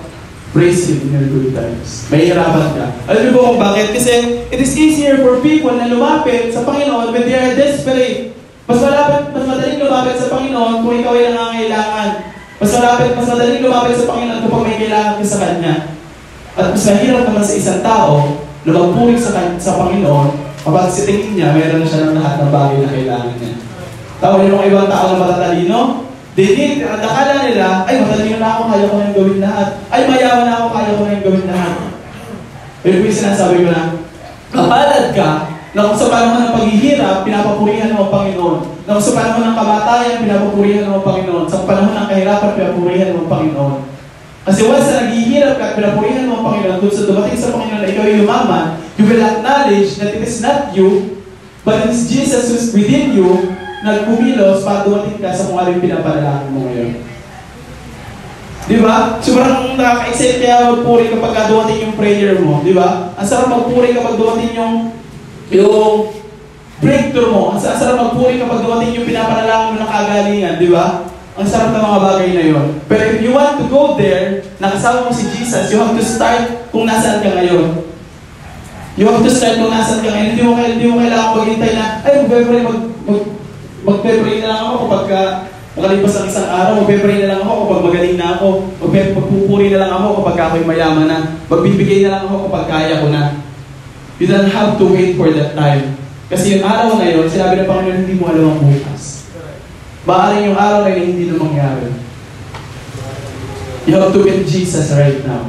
Praise Him in your good times. Mahihirapan ka. Alam niyo po kung bakit? Kasi it is easier for people na lumapit sa Panginoon when they are desperate. Mas malapit, mas madaling lumapit sa Panginoon kung ikaw ay nangangailangan. Mas malapit, mas madaling lumapit sa Panginoon kapag may kailangan ka sa Kanya. At mas mahirap naman sa isang tao na magpuri sa, sa Panginoon kapag sa tingin niya, mayroon siya ng lahat ng bagay na kailangan niya. Tawag niyo mga ibang tao na matatalino, they did, at akala nila, ay matalino na ako, kaya ko na yung gawin lahat. Ay mayaman na ako, kaya ko na yung gawin lahat. Pero yung sinasabi ko na, kapalad ka, na kung sa panahon ng paghihirap, pinapapurihan mo ang Panginoon. Na kung sa panahon ng kamatayan, pinapapurihan mo ang Panginoon. Sa panahon ng kahirapan, pinapapurihan mo ang Panginoon. Kasi once na naghihirap ka, pinapurihan mo ang Panginoon, kung sa dumating sa Panginoon na ikaw ay yumaman, you will acknowledge that it is not you, but it is Jesus who is within you, nagkumilos para dumating ka sa kung ano yung pinapanalangin mo ngayon. Di ba? Sobrang nakaka-excite kaya magpuri kapag dumating yung prayer mo. Di ba? Ang sarap magpuri kapag dumating yung yung breakthrough mo. Ang sarap magpuri kapag dumating yung pinapanalangin mo ng kagalingan. Di ba? Ang sarap ng mga bagay na yon. Pero if you want to go there, nakasama mo si Jesus, you have to start kung nasaan ka ngayon. You have to start kung nasaan ka ngayon. Hindi mo, hindi mo kailangan maghintay na, ay, mag-pray mag, mag, mag-pray na lang ako kapag ka, makalipas ang isang araw, mag-pray na lang ako kapag magaling na ako, magpupuri na lang ako kapag ako'y mayaman na, magbibigay na lang ako kapag kaya ko na. You don't have to wait for that time. Kasi yung araw na yun, sinabi ng Panginoon, hindi mo alam ang bukas. Maaaring yung araw na yun, hindi na mangyari. You have to meet Jesus right now.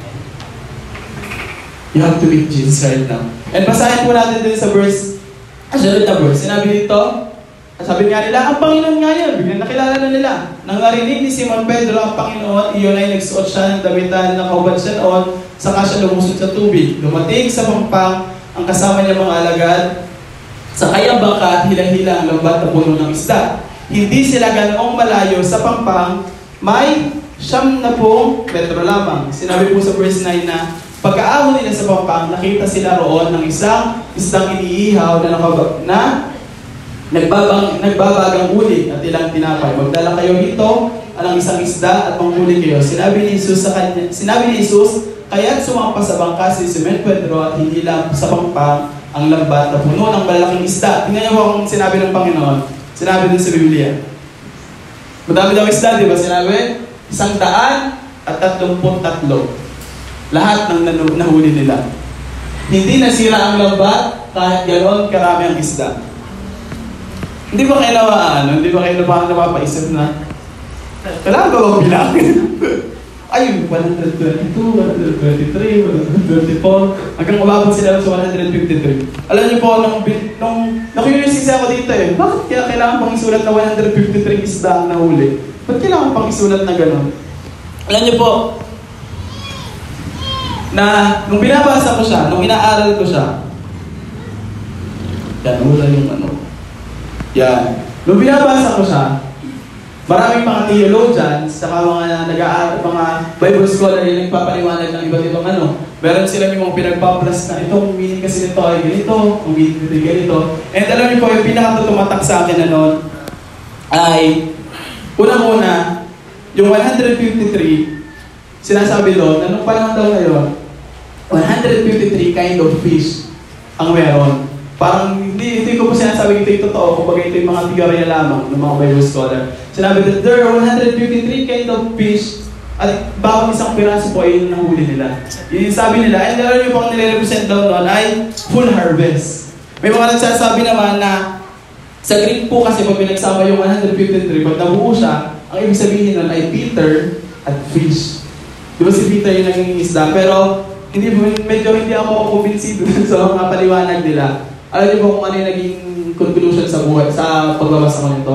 You have to meet Jesus right now. And basahin po natin din sa verse, sunod na verse, sinabi dito, sabi nga nila, ang Panginoon nga yan. Biglang nakilala na nila. Nang narinig ni Simon Pedro ang Panginoon, iyon ay nagsuot siya ng damitan na nakahubad siya noon, saka siya lumusot sa tubig. Dumating sa pampang ang kasama niya mga alagad, sa kayang bangka at hilang-hila ang lambat na puno ng isda. Hindi sila ganoong malayo sa pampang, may siyam na pong metro lamang. Sinabi po sa verse nine na, pagkaahon nila sa pampang, nakita sila roon ng isang isdang iniihaw na nakabag na Nagbabang, nagbabagang uli at ilang tinapay. Magdala kayo rito ang isang isda at manghuli kayo. Sinabi ni Jesus sa kanya, sinabi ni Jesus, kaya't sumampa sa bangka si Simon Pedro at hindi lang sa pampang ang lambat na puno ng malaking isda. Tingnan niyo po ang sinabi ng Panginoon. Sinabi din sa Biblia. Madami daw isda, di ba? Sinabi, isang daan at tatlumput tatlo. Lahat ng nahuli nila. Hindi nasira ang lambat kahit ganoon karami ang isda. Hindi ba kayo nawa, ano? Hindi ba kayo napapaisip na kailangan ba bang bilangin? Ay, one twenty-two, one twenty-three, one twenty-four, hanggang umabot sila sa one fifty-three. Alam niyo po, nung, nung na-curious ako dito eh, bakit kaya kailangan pang isulat na one fifty-three isda ang nahuli? Ba't kailangan pang isulat na gano'n? Alam niyo po, na nung binabasa ko siya, nung inaaral ko siya, yan, wala yung ano, yan. Nung binabasa ko siya, maraming mga theologians, saka mga nag-aaral, mga Bible scholar yung nagpapaliwanag ng iba't ibang ano. Meron sila yung mga pinagpaplas na itong meaning kasi nito ay ganito, ang meaning nito ay ganito. And alam niyo po, yung pinakatutumatak sa akin na nun, ay, unang-una, yung one fifty-three, sinasabi doon, na nung panahon daw ngayon, one fifty-three kind of fish ang meron. Parang hindi, hindi ko po sinasabi ito yung totoo, kumbaga ito yung mga teorya lamang ng mga Bible scholar. Sinabi that there are one fifty-three kind of fish at bawat isang piraso po ay yung nahuli nila. Yung sabi nila, and alam niyo po ang nire-represent daw noon ay full harvest. May mga nagsasabi naman na sa Greek po kasi pag pinagsama yung one fifty-three, pag nabuo siya, ang ibig sabihin nun ay Peter at fish. Di ba si Peter yung naging isda? Pero hindi, medyo hindi ako kumbinsido sa mga paliwanag nila. Alam niyo po kung ano yung naging conclusion sa buhay, sa pagbabasa ko nito?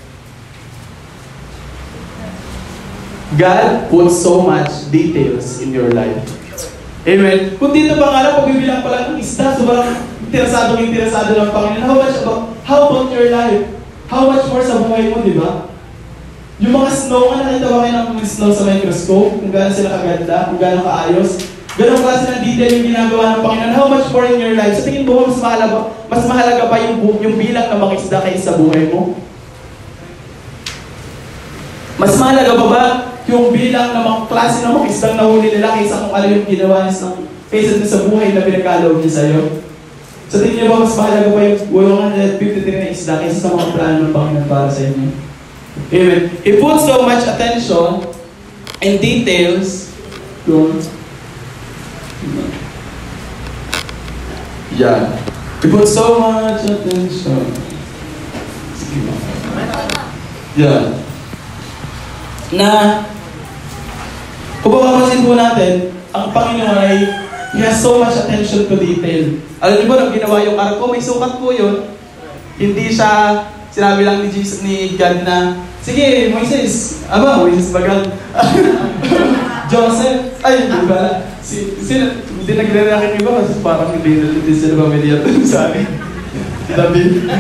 God puts so much details in your life. Amen? Kung dito pa nga lang, pagbibilang pa lang ng isda, sobrang interesado ng interesado ng Panginoon. How much about, how about your life? How much more sa buhay mo, di ba? Yung mga snow, ano nakita ba kayo ng mga snow sa microscope? Kung gano'n sila kaganda, kung gano'n kaayos. Ganong klase ng detail yung ginagawa ng Panginoon. How much more in your life? Sa tingin mo, mas mahalaga, mas mahalaga pa yung, yung bilang ng mga isda kaysa sa buhay mo? Mas mahalaga pa ba yung bilang ng mga klase na makislang nahuli nila kaysa kung ano yung ginawa niya sa, kaysa sa buhay na pinagkaloob niya sa'yo? So tingin niyo ba mas mahalaga pa yung one hundred fifty-three na isda kaysa sa mga plano ng Panginoon para sa inyo? Amen. He put so much attention in details. Yun. Yeah. He put so much attention. Yeah. Na, kung mapapansin po natin, ang Panginoon ay He has so much attention to detail. Alam niyo ba, nung ginawa yung arko, may sukat po yun. Hindi siya, sinabi lang ni Jesus, ni God na, sige, Moises, aba, Moises bagang, Joseph, ay, di ba? Si, si, hindi nagre-react yung iba kasi parang hindi, hindi sila pamilya sa akin. Sinabi.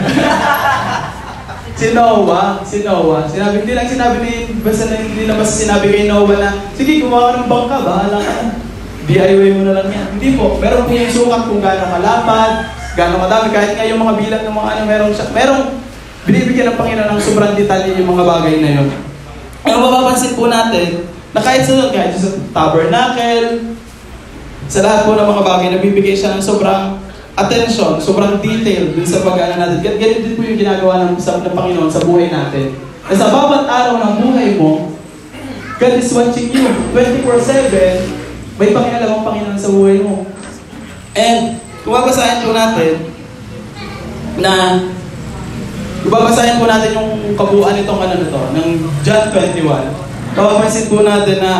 Si Noah, si Noah, sinabi, hindi lang sinabi ni, basta na hindi naman sinabi kay Noah na, sige, gumawa ng bangka, bahala ka na. D I Y mo na lang yan. Hindi po, meron po yung sukat kung gaano kalapad, gaano kadami, kahit nga yung mga bilang ng mga ano, merong, merong binibigyan ng Panginoon ng sobrang detalye yung mga bagay na yun. Ang mapapansin po natin, na kahit sa, kahit sa tabernacle, sa lahat po ng mga bagay, nabibigay siya ng sobrang attention, sobrang detail dun sa pag-ano natin. Ganyan din po yung ginagawa ng, ng Panginoon sa buhay natin. Na sa bawat araw ng buhay mo, God is watching you twenty-four seven, may pakialam ang Panginoon sa buhay mo. And, kung babasahin po natin, na, kung babasahin po natin yung kabuuan nitong ano nito, ng John twenty-one, babapansin po natin na,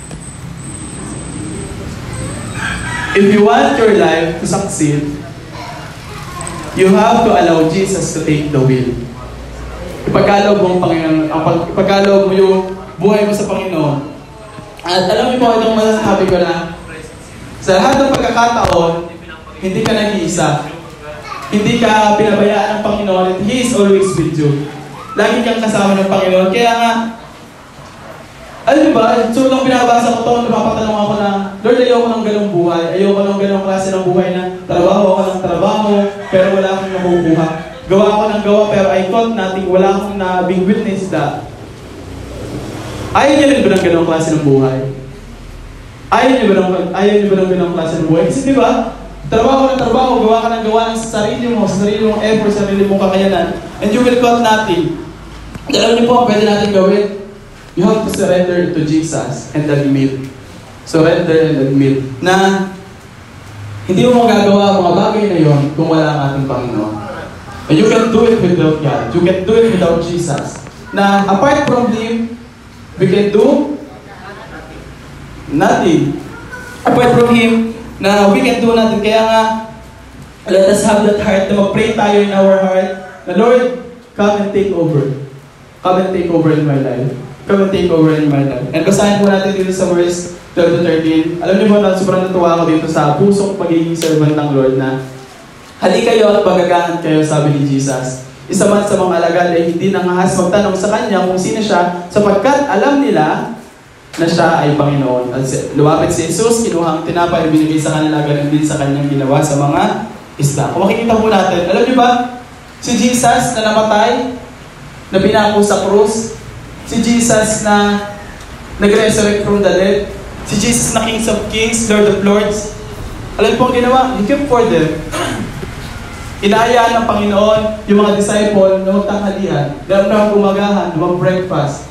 if you want your life to succeed, you have to allow Jesus to take the wheel. Ipagkaloob mo ang Panginoon, ipagkaloob mo yung buhay mo sa Panginoon. At alam mo po itong masasabi ko na, sa lahat ng pagkakataon, hindi ka nag-iisa. Hindi ka pinabayaan ng Panginoon and He is always with you. Lagi kang kasama ng Panginoon. Kaya nga, alam ba, so nung binabasa ko ito, napapatanong ako na, Lord, ayoko ng ganong buhay. Ayoko ng ganong klase ng buhay na trabaho ako ng trabaho, pero wala akong nakukuha. Gawa ako ng gawa, pero I thought nothing, wala akong na being witness that. Ayaw niyo rin ba ng ganong klase ng buhay? Ayaw niyo ba ng, ayaw niyo ba ng ganong klase ng buhay? Kasi di ba, trabaho ng trabaho, gawa ka ng gawa ng sarili mo, sa sarili mong effort, sa sarili mong kakayanan, and you will got nothing. Alam niyo po, pwede natin gawin. You have to surrender to Jesus and admit. Surrender and admit na hindi mo magagawa ang mga bagay na yon kung wala ang ating Panginoon. And you can do it without God. You can do it without Jesus. Na apart from Him, we can do nothing. Apart from Him, na we can do nothing. Kaya nga, let us have that heart na mag-pray tayo in our heart na Lord, come and take over. Come and take over in my life. Come and take over in my life. And basahin po natin dito sa verse twelve to thirteen. Alam niyo ba na sobrang natuwa ako dito sa pusong pagiging servant ng Lord na hali kayo at pagagahan kayo, sabi ni Jesus. Isa man sa mga alagad ay hindi nangahas magtanong sa Kanya kung sino siya, sapagkat alam nila na siya ay Panginoon. At lumapit si Jesus, kinuha ang tinapay, binigay sa kanila, ganun din sa Kanyang ginawa sa mga isla. Kung makikita po natin, alam niyo ba, si Jesus na namatay, na pinako sa krus, si Jesus na nag-resurrect from the dead, si Jesus na King of Kings, Lord of Lords, alam niyo po ang ginawa? He came for them. Inayaan ng Panginoon yung mga disciple na magtanghalian, na umagahan, na mag-breakfast.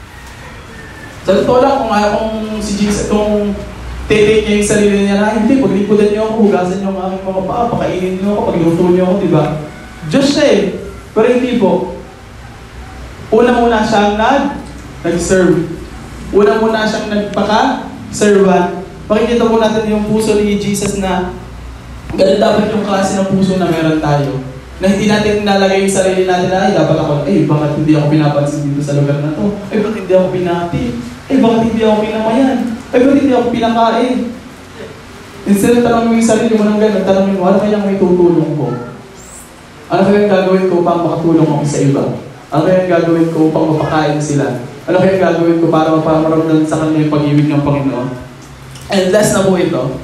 Sa totoo lang, kung, kung si Jesus, kung take niya yung sarili niya na, hindi, paglikudan niyo ako, hugasan niyo ang aking mga paa, pakainin niyo ako, pagluto niyo ako, diba? Diyos siya eh. Pero hindi po. Una muna siyang nag, nag-serve. Una muna siyang nagpaka-servant. Makikita po natin yung puso ni Jesus na ganun dapat yung klase ng puso na meron tayo. Na hindi natin nilalagay yung sarili natin na, ay, dapat ako, ay, bakit hindi ako pinapansin dito sa lugar na to? Ay, bakit hindi ako pinati? Ay, bakit hindi ako pinamayan? Ay, bakit hindi ako pinakain? Instead of tanongin mo yung sarili mo ng ganun, tanongin mo, ano kayang may tutulong ko? Ano kayang gagawin ko upang makatulong ako sa iba? Ano kayang gagawin ko upang mapakain sila? Ano kayang gagawin ko para maparamdaman sa kanila yung pag-ibig ng Panginoon? And last na po ito,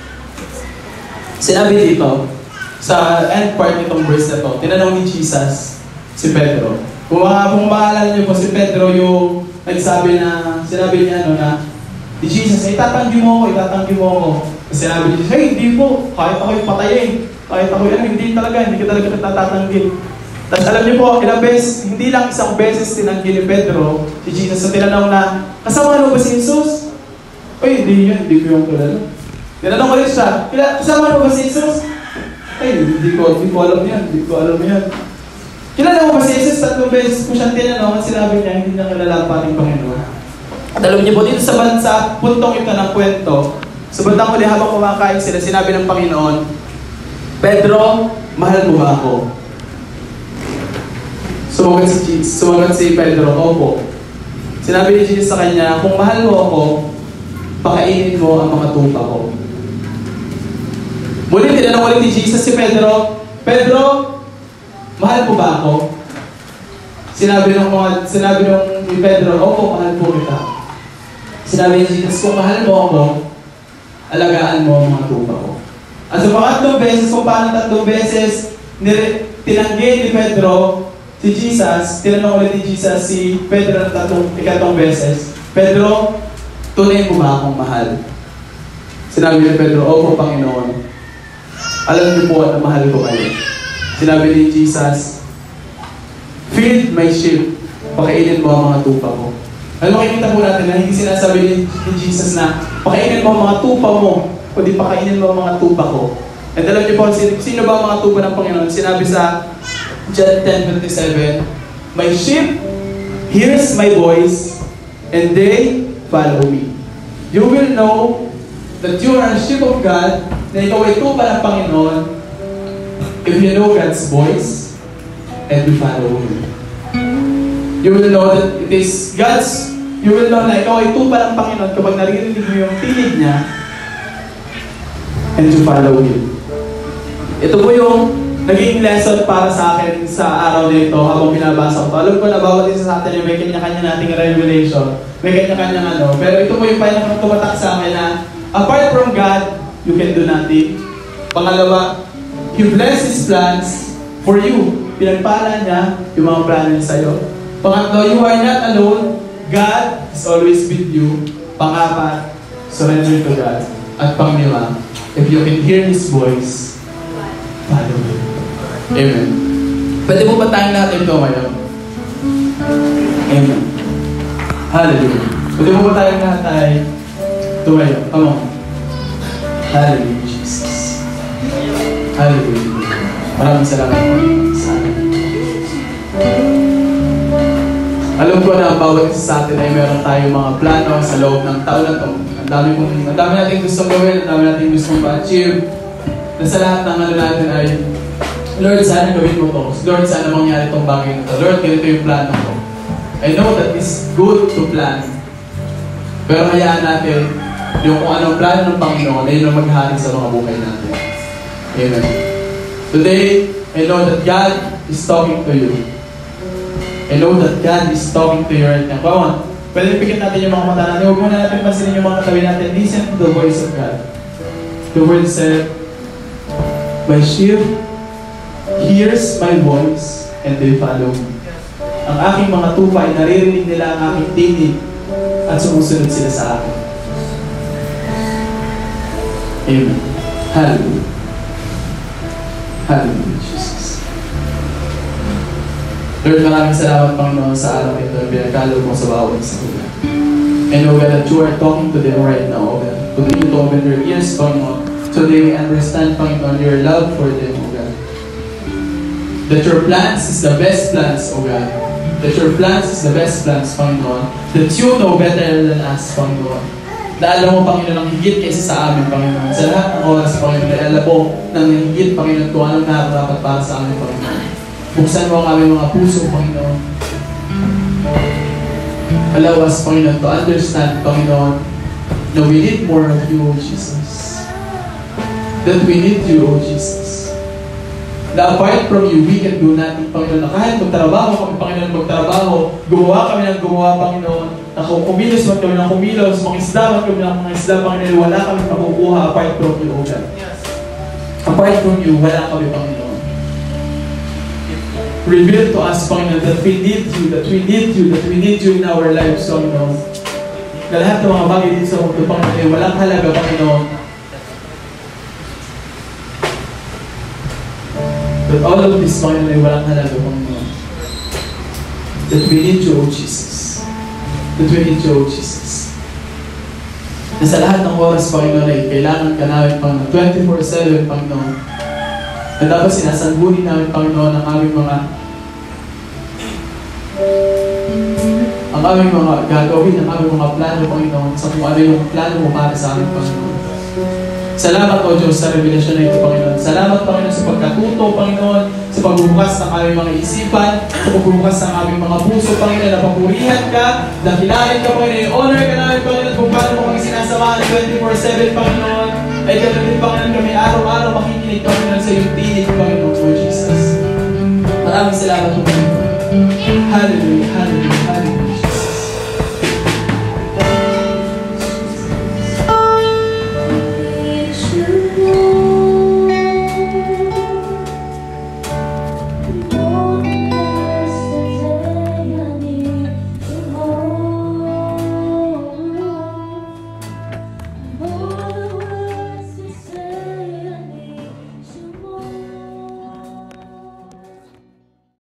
sinabi dito, sa end part nitong verse na to, tinanong ni Jesus si Pedro. Kung, kung maalala niyo po, si Pedro yung nagsabi na, sinabi niya ano na, ni Jesus, ay itatanggi mo ako, itatanggi mo ako. Kasi sinabi ni Jesus, hey, hindi po, kahit ako'y patayin, kahit ako'y ano, hindi talaga, hindi ka talaga natatangggi. Tapos alam niyo po, ilang beses, hindi lang isang beses tinanggi ni Pedro, si Jesus, sa tinanong na, kasama mo ba si Jesus? Ay, hindi yun, hindi ko yung kilala. Tinanong ko rin siya, kasama mo ba si Jesus? Ay, hindi ko, hindi ko alam yan, hindi ko alam yan. Kilala mo ba si Jesus? Tatlong beses ko siyang tinanong at sinabi niya, hindi niya kilala pa ating Panginoon. At alam niyo po, dito sa bansa, puntong ito ng kwento, sa bandang huli habang kumakain sila, sinabi ng Panginoon, Pedro, mahal mo ba ako? Sumagot si, sumagot si Pedro, opo. Sinabi ni Jesus sa kanya, kung mahal mo ako, pakainin mo ang mga tupa ko. Muli, tinanong ulit ni Jesus si Pedro, Pedro, mahal mo ba ako? Sinabi ng mga, sinabi ng ni Pedro, opo, mahal po kita. Sinabi ni Jesus, kung mahal mo ako, alagaan mo ang mga tupa ko. At sa pangatlong beses, kung paano tatlong beses, tinanggi ni Pedro si Jesus, tinanong ulit ni Jesus si Pedro ng tatlong, ikatong beses, Pedro, tunay mo ba akong mahal? Sinabi ni Pedro, opo, Panginoon. Alam niyo po na mahal ko kayo. Sinabi ni Jesus, feed my sheep, pakainin mo ang mga tupa ko. Alam mo, makikita po natin na hindi sinasabi ni, ni Jesus na pakainin mo ang mga tupa mo, kundi pakainin mo ang mga tupa ko. At alam niyo po, sino, sino ba ang mga tupa ng Panginoon? Sinabi sa John ten twenty-seven, my sheep hears my voice, and they follow me. You will know that you are a sheep of God, na ikaw ay tupa ng Panginoon, if you know God's voice, and you follow Him. You will know that it is God's, you will know na ikaw ay tupa ng Panginoon kapag naririnig mo yung tinig niya, and you follow Him. Ito po yung naging lesson para sa akin sa araw na ito habang binabasa ko. Alam ko na bawat isa sa atin yung may kanya-kanya nating revelation, may kanya-kanyang ano, pero ito po yung parang tumatak sa akin na apart from God, you can do nothing. Pangalawa, He blesses His plans for you. Pinagpala niya yung mga plano niya sa'yo. Pangatlo, you are not alone. God is always with you. Pangapat, surrender to God. At panglima, if you can hear His voice, follow Him. Amen. Pwede mo ba tayong natin ito ngayon? Amen. Hallelujah. Pwede mo ba tayong natin ito ngayon? Come on. Hallelujah, Jesus. Hallelujah. Maraming salamat po sa akin. Alam ko na ang bawat isa sa atin ay meron tayong mga plano sa loob ng taon na ito. Ang dami, kong, ang dami natin gustong gawin, ang dami natin gustong pa-achieve. Na sa lahat ng ano natin ay, Lord, sana gawin mo to. Lord, sana mangyari itong bagay na ito. Lord, ganito yung plano ko. I know that it's good to plan. Pero hayaan natin yung kung anong plano ng Panginoon ay yung maghari sa mga buhay natin. Amen. Today, I know that God is talking to you. I know that God is talking to you right now. Come on. Pwede pikit natin yung mga mata natin. Huwag muna natin pansinin yung mga katabi natin. Listen to the voice of God. The word said, my sheep hears my voice and they follow me. Ang aking mga tupa ay naririnig nila ang aking tinig at sumusunod sila sa akin. Amen. Hallelujah. Hallelujah, Jesus. Lord, maraming salamat, Panginoon, sa araw ito na binagkalo mo sa bawat isa ko. And oh God, that you are talking to them right now, oh God. Continue to open their ears, Panginoon, so they may understand, Panginoon, your love for them, oh God. That your plans is the best plans, oh God. That your plans is the best plans, Panginoon. That you know better than us, Panginoon. Na alam mo, Panginoon, ang higit kaysa sa amin, Panginoon. Sa lahat ng oras, Panginoon, na alam mo ng higit, Panginoon, kung anong nararapat para sa amin, Panginoon. Buksan mo ang aming mga puso, Panginoon. Allow us, Panginoon, to understand, Panginoon, na we need more of you, O Jesus. That we need you, O Jesus. Na apart from you, we can do nothing, Panginoon. Na kahit magtrabaho kami, Panginoon, magtrabaho, gumawa kami ng gumawa, Panginoon. Na kung kumilos man kami ng kumilos, mangisda man kami ng mga isda, Panginoon, wala kami makukuha apart from you, O God. Apart from you, wala kami, Panginoon. Reveal to us, Panginoon, that we need you, that we need you, that we need you in our lives, Panginoon. na lahat ng mga bagay dito sa mundo, Panginoon, ay walang halaga, Panginoon. But all of this, Panginoon, ay walang halaga, Panginoon. That we need you, O Jesus. That we need you, O Jesus. Na sa lahat ng oras, Panginoon, ay kailangan ka namin, Panginoon, twenty-four seven, Panginoon. Na dapat sinasangguni namin, Panginoon, ang aming mga ang aming mga gagawin, ang aming mga plano, Panginoon, sa kung ano yung plano mo para sa amin, Panginoon. Salamat, O Diyos, sa revelasyon na ito, Panginoon. Salamat, Panginoon, sa pagkatuto, Panginoon, sa pagbubukas ng aming mga isipan, sa pagbubukas ng aming mga puso, Panginoon, na papurihan ka, dakilain ka, Panginoon, honor ka namin, Panginoon, kung paano mo kami sinasamahan twenty-four seven, Panginoon. Ay ganoon din, Panginoon, kami araw-araw makikinig, Panginoon, sa iyong tinig, Panginoon, O Jesus. Maraming salamat, Panginoon. Hallelujah, hallelujah.